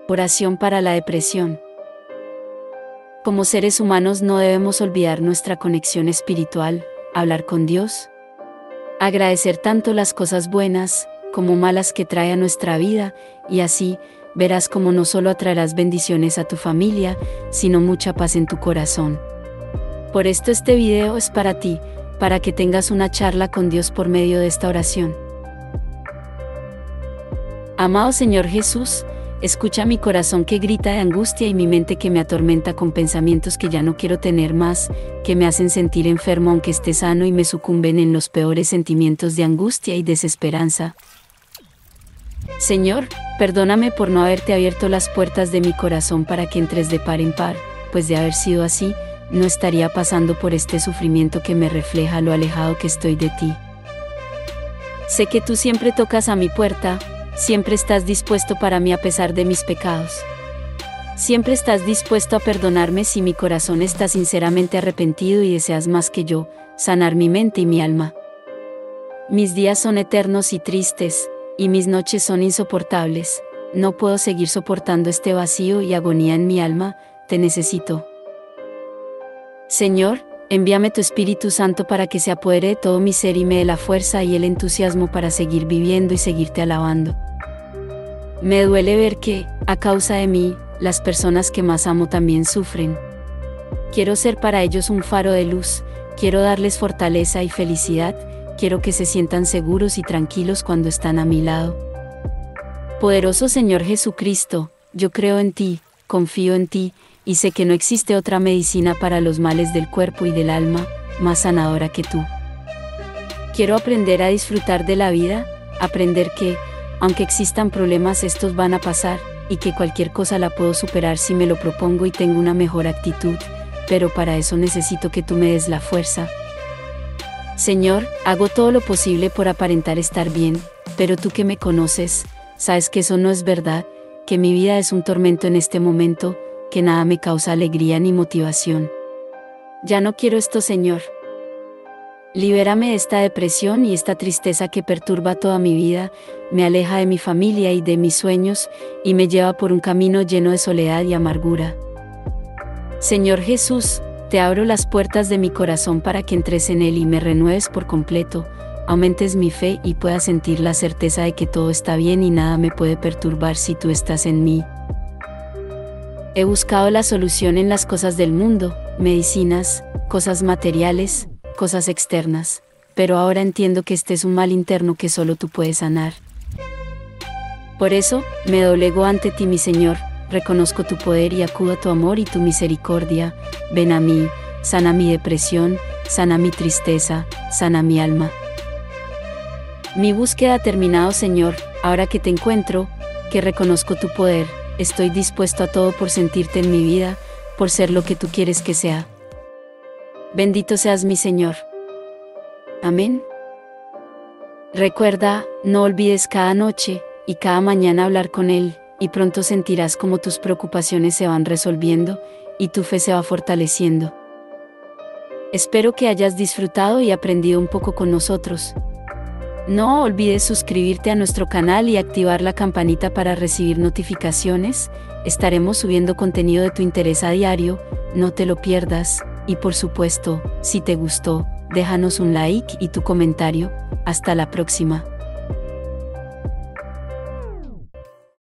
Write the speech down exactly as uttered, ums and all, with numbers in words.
Oración para la depresión. Como seres humanos no debemos olvidar nuestra conexión espiritual, hablar con Dios. Agradecer tanto las cosas buenas, como malas que trae a nuestra vida, y así, verás cómo no solo atraerás bendiciones a tu familia, sino mucha paz en tu corazón. Por esto este video es para ti, para que tengas una charla con Dios por medio de esta oración. Amado Señor Jesús, escucha mi corazón que grita de angustia y mi mente que me atormenta con pensamientos que ya no quiero tener más, que me hacen sentir enfermo aunque esté sano y me sucumben en los peores sentimientos de angustia y desesperanza. Señor, perdóname por no haberte abierto las puertas de mi corazón para que entres de par en par, pues de haber sido así, no estaría pasando por este sufrimiento que me refleja lo alejado que estoy de ti. Sé que tú siempre tocas a mi puerta, siempre estás dispuesto para mí a pesar de mis pecados. Siempre estás dispuesto a perdonarme si mi corazón está sinceramente arrepentido y deseas más que yo, sanar mi mente y mi alma. Mis días son eternos y tristes, y mis noches son insoportables. No puedo seguir soportando este vacío y agonía en mi alma, te necesito. Señor, envíame tu Espíritu Santo para que se apodere de todo mi ser y me dé la fuerza y el entusiasmo para seguir viviendo y seguirte alabando. Me duele ver que, a causa de mí, las personas que más amo también sufren. Quiero ser para ellos un faro de luz, quiero darles fortaleza y felicidad, quiero que se sientan seguros y tranquilos cuando están a mi lado. Poderoso Señor Jesucristo, yo creo en ti, confío en ti, y sé que no existe otra medicina para los males del cuerpo y del alma, más sanadora que tú. Quiero aprender a disfrutar de la vida, aprender que, aunque existan problemas, estos van a pasar, y que cualquier cosa la puedo superar si me lo propongo y tengo una mejor actitud, pero para eso necesito que tú me des la fuerza. Señor, hago todo lo posible por aparentar estar bien, pero tú que me conoces, sabes que eso no es verdad, que mi vida es un tormento en este momento, que nada me causa alegría ni motivación. Ya no quiero esto, Señor. Libérame de esta depresión y esta tristeza que perturba toda mi vida, me aleja de mi familia y de mis sueños, y me lleva por un camino lleno de soledad y amargura. Señor Jesús, te abro las puertas de mi corazón para que entres en él y me renueves por completo, aumentes mi fe y pueda sentir la certeza de que todo está bien y nada me puede perturbar si tú estás en mí. He buscado la solución en las cosas del mundo, medicinas, cosas materiales, cosas externas, pero ahora entiendo que este es un mal interno que solo tú puedes sanar. Por eso, me doblego ante ti, mi Señor, reconozco tu poder y acudo a tu amor y tu misericordia. Ven a mí, sana mi depresión, sana mi tristeza, sana mi alma. Mi búsqueda ha terminado, Señor, ahora que te encuentro, que reconozco tu poder, estoy dispuesto a todo por sentirte en mi vida, por ser lo que tú quieres que sea. Bendito seas mi Señor. Amén. Recuerda, no olvides cada noche, y cada mañana hablar con Él, y pronto sentirás como tus preocupaciones se van resolviendo, y tu fe se va fortaleciendo. Espero que hayas disfrutado y aprendido un poco con nosotros. No olvides suscribirte a nuestro canal y activar la campanita para recibir notificaciones, estaremos subiendo contenido de tu interés a diario, no te lo pierdas, y por supuesto, si te gustó, déjanos un like y tu comentario, hasta la próxima.